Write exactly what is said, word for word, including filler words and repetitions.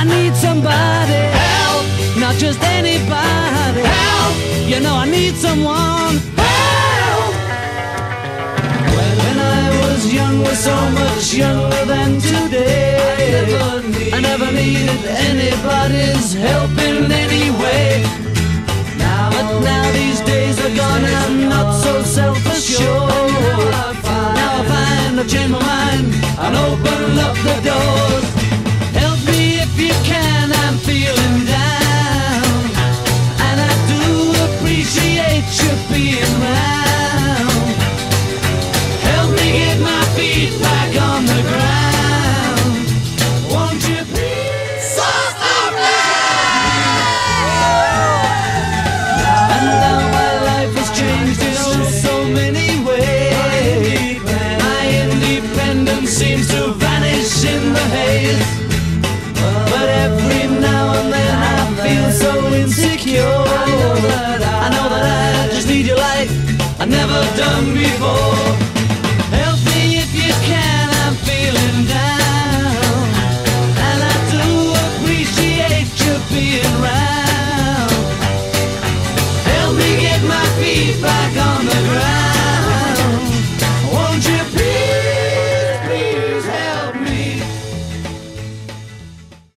I need somebody help, not just anybody help. You know I need someone help. When I was young, was so much younger than today. I never, need I never needed anybody's help in any way. Now, but now these days are gone, I'm not so self-assured. Now I find I've changed my mind and open up the doors. Help me if you can, I'm feeling down, and I do appreciate you being round. Help me get my feet back on the ground. Won't you please? Stop me! And now my life has changed in oh so many ways. My independence seems to vanish in the haze. But every now and then I feel so insecure. I know that I, I know that I just need your light I've never done before.